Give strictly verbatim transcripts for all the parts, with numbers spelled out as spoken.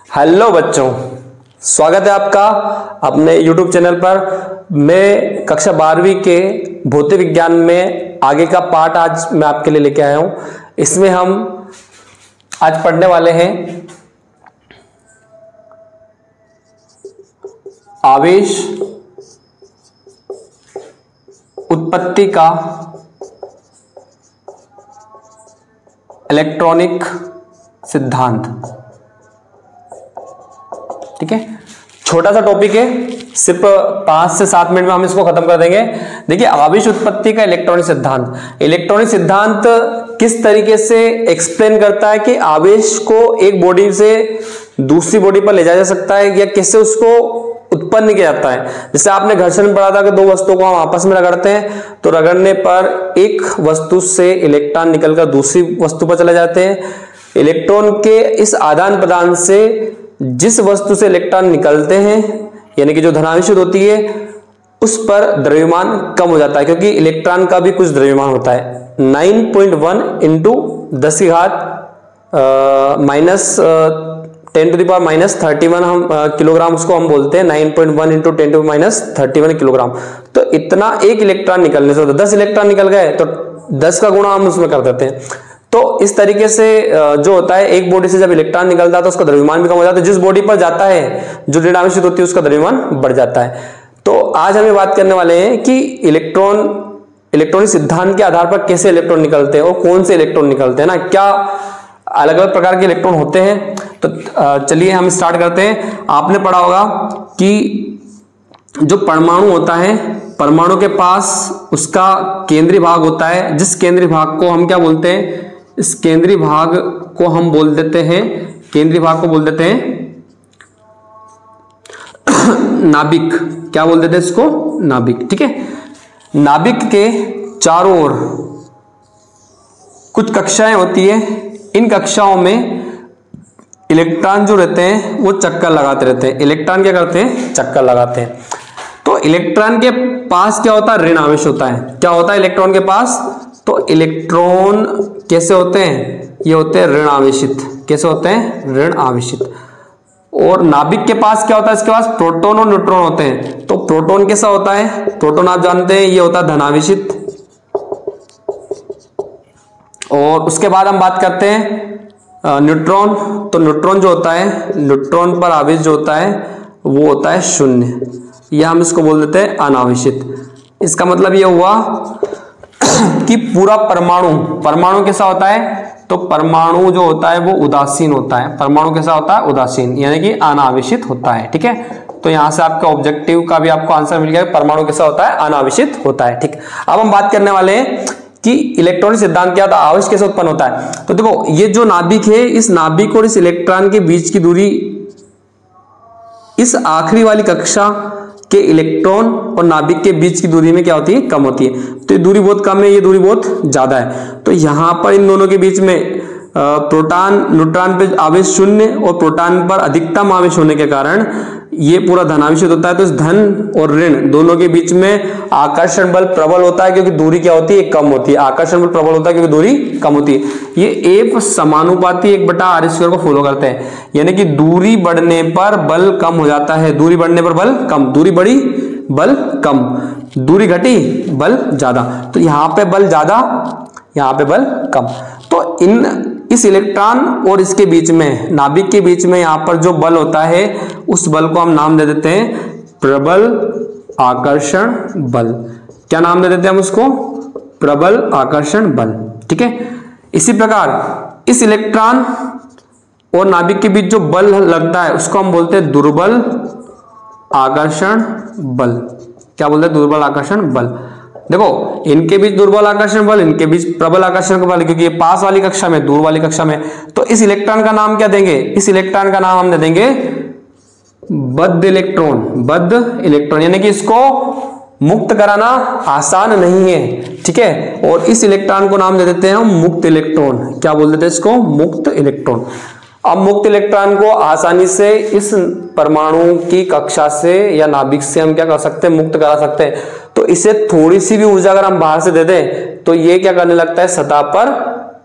Hello बच्चों, स्वागत है आपका अपने यूट्यूब चैनल पर। मैं कक्षा बारहवीं के भौतिक विज्ञान में आगे का पार्ट आज मैं आपके लिए लेके आया हूं। इसमें हम आज पढ़ने वाले हैं आवेश उत्पत्ति का इलेक्ट्रॉनिक सिद्धांत। ठीक है, छोटा सा टॉपिक है, सिर्फ पांच से सात मिनट में हम इसको खत्म कर देंगे। देखिए, आवेश उत्पत्ति का इलेक्ट्रॉनिक सिद्धांत। इलेक्ट्रॉनिक सिद्धांत किस तरीके से एक्सप्लेन करता है कि आवेश को एक बॉडी से दूसरी बॉडी पर ले जाया जा सकता है या कैसे उसको उत्पन्न किया जाता है। जैसे आपने घर्षण में पढ़ा था कि दो वस्तुओं को हम आपस में रगड़ते हैं, तो रगड़ने पर एक वस्तु से इलेक्ट्रॉन निकलकर दूसरी वस्तु पर चले जाते हैं। इलेक्ट्रॉन के इस आदान प्रदान से जिस वस्तु से इलेक्ट्रॉन निकलते हैं, यानी कि जो धनावेशित होती है, उस पर द्रव्यमान कम हो जाता है, क्योंकि इलेक्ट्रॉन का भी कुछ द्रव्यमान होता है। नाइन पॉइंट वन इंटू दस की घात minus ten to the power minus thirty one हम आ, किलोग्राम उसको हम बोलते हैं। Nine point one into ten to minus thirty one kilogram. तो इतना एक इलेक्ट्रॉन निकलने से, दस इलेक्ट्रॉन निकल गए तो दस का गुणा हम उसमें कर देते हैं। तो इस तरीके से जो होता है, एक बॉडी से जब इलेक्ट्रॉन निकलता है तो उसका द्रव्यमान भी कम हो जाता है। जिस बॉडी पर जाता है, जो ऋण आवेशित होती है, उसका द्रव्यमान बढ़ जाता है। तो आज हम बात करने वाले हैं कि इलेक्ट्रॉन इलेक्ट्रॉनिक सिद्धांत के आधार पर कैसे इलेक्ट्रॉन निकलते हैं और कौन से इलेक्ट्रॉन निकलते हैं ना, क्या अलग अलग प्रकार के इलेक्ट्रॉन होते हैं। तो चलिए हम स्टार्ट करते हैं। आपने पढ़ा होगा कि जो परमाणु होता है, परमाणु के पास उसका केंद्रीय भाग होता है, जिस केंद्रीय भाग को हम क्या बोलते हैं, इस केंद्रीय भाग को हम बोल देते हैं, केंद्रीय भाग को बोल देते हैं नाभिक। क्या बोल देते हैं इसको? नाभिक। ठीक है, नाभिक के चारों ओर कुछ कक्षाएं होती है। इन कक्षाओं में इलेक्ट्रॉन जो रहते हैं वो चक्कर लगाते रहते हैं। इलेक्ट्रॉन क्या करते हैं? चक्कर लगाते हैं। तो इलेक्ट्रॉन के पास क्या होता है? ऋण आवेश होता है। क्या होता है इलेक्ट्रॉन के पास? तो इलेक्ट्रॉन कैसे होते हैं? ये होते हैं ऋण आवेशित। कैसे होते हैं? ऋण आवेशित। और नाभिक के पास क्या होता है? इसके पास प्रोटॉन और न्यूट्रॉन होते हैं। तो प्रोटॉन कैसा होता है? प्रोटॉन आप जानते हैं, ये होता है धनावेशित। और उसके बाद हम बात करते हैं न्यूट्रॉन। तो न्यूट्रॉन जो होता है, न्यूट्रॉन पर आवेश जो होता है वो होता है शून्य, या हम इसको बोल देते हैं अनावेशित। इसका मतलब ये हुआ कि पूरा परमाणु परमाणु कैसा होता है? तो परमाणु जो होता है वो उदासीन होता है। परमाणु कैसा होता है? उदासीन, यानी कि अनावेशित होता है। ठीक है, तो यहां से आपका ऑब्जेक्टिव का भी आपको आंसर मिल गया। परमाणु कैसा होता है? अनावेशित होता है। ठीक, अब हम बात करने वाले हैं कि इलेक्ट्रॉनिक सिद्धांत क्या होता है, आवेश कैसे उत्पन्न होता है। तो देखो, ये जो नाभिक है, इस नाभिक और इस इलेक्ट्रॉन के बीच की दूरी, इस आखिरी वाली कक्षा के इलेक्ट्रॉन और नाभिक के बीच की दूरी में क्या होती है? कम होती है। तो ये दूरी बहुत कम है, ये दूरी बहुत ज्यादा है। तो यहां पर इन दोनों के बीच में प्रोटॉन न्यूट्रॉन पे आवेश शून्य और प्रोटॉन पर अधिकतम आवेश होने के कारण ये पूरा धनावेशित होता है। तो इस धन और ऋण दोनों के बीच में आकर्षण बल प्रबल होता है, क्योंकि दूरी क्या होती है? कम होती है। आकर्षण बल प्रबल होता है क्योंकि दूरी कम होती है। ये एफ समानुपाती एक बटा आर स्क्वायर को फॉलो करते हैं, यानी कि दूरी बढ़ने पर बल कम हो जाता है। दूरी बढ़ने पर बल कम, दूरी बढ़ी बल कम, दूरी घटी बल ज्यादा। तो यहाँ पे बल ज्यादा, यहाँ पे बल कम। तो इन इस इलेक्ट्रॉन और इसके बीच में, नाभिक के बीच में यहाँ पर जो बल होता है, उस बल को हम नाम दे देते हैं प्रबल आकर्षण बल। क्या नाम दे देते हैं हम उसको? प्रबल आकर्षण बल। ठीक है, इसी प्रकार इस इलेक्ट्रॉन और नाभिक के बीच जो बल लगता है उसको हम बोलते हैं दुर्बल आकर्षण बल। क्या बोलते हैं? दुर्बल आकर्षण बल। देखो, इनके बीच दुर्बल आकर्षण बल, इनके बीच प्रबल आकर्षण बल, क्योंकि ये पास वाली कक्षा में, दूर वाली कक्षा में। तो इस इलेक्ट्रॉन का नाम क्या देंगे? इस इलेक्ट्रॉन का नाम हम दे देंगे बद्ध इलेक्ट्रॉन। बद्ध इलेक्ट्रॉन, यानी कि इसको मुक्त कराना आसान नहीं है। ठीक है, और इस इलेक्ट्रॉन को नाम दे देते हैं हम मुक्त इलेक्ट्रॉन। क्या बोल देते हैं इसको? मुक्त इलेक्ट्रॉन। अब मुक्त इलेक्ट्रॉन को आसानी से इस परमाणु की कक्षा से या नाभिक से हम क्या कर सकते हैं? मुक्त करा सकते हैं। तो इसे थोड़ी सी भी ऊर्जा अगर हम बाहर से दे दें तो ये क्या करने लगता है? सतह पर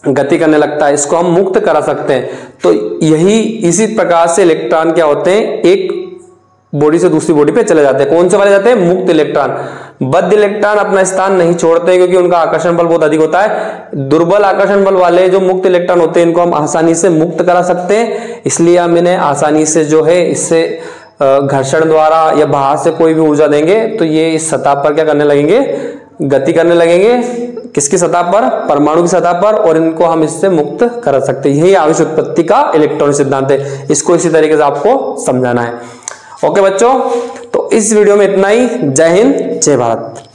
गति करने लगता है, इसको हम मुक्त करा सकते हैं। तो यही इसी प्रकार से इलेक्ट्रॉन क्या होते हैं, एक बॉडी से दूसरी बॉडी पे चले जाते हैं। कौन से वाले जाते हैं, मुक्त इलेक्ट्रॉन। बद्ध इलेक्ट्रॉन अपना स्थान नहीं छोड़ते क्योंकि उनका आकर्षण बल बहुत अधिक होता है। दुर्बल आकर्षण बल वाले जो मुक्त इलेक्ट्रॉन होते हैं इनको हम आसानी से मुक्त करा सकते हैं, इसलिए हम इन्हें आसानी से जो है इससे घर्षण द्वारा या बाहर से कोई भी ऊर्जा देंगे तो ये इस सतह पर क्या करने लगेंगे, गति करने लगेंगे। किसकी सतह पर, परमाणु की सतह पर, और इनको हम इससे मुक्त कर सकते हैं। यही आवेश उत्पत्ति का इलेक्ट्रॉनिक सिद्धांत है, इसको इसी तरीके से आपको समझाना है। ओके बच्चों, तो इस वीडियो में इतना ही। जय हिंद, जय भारत।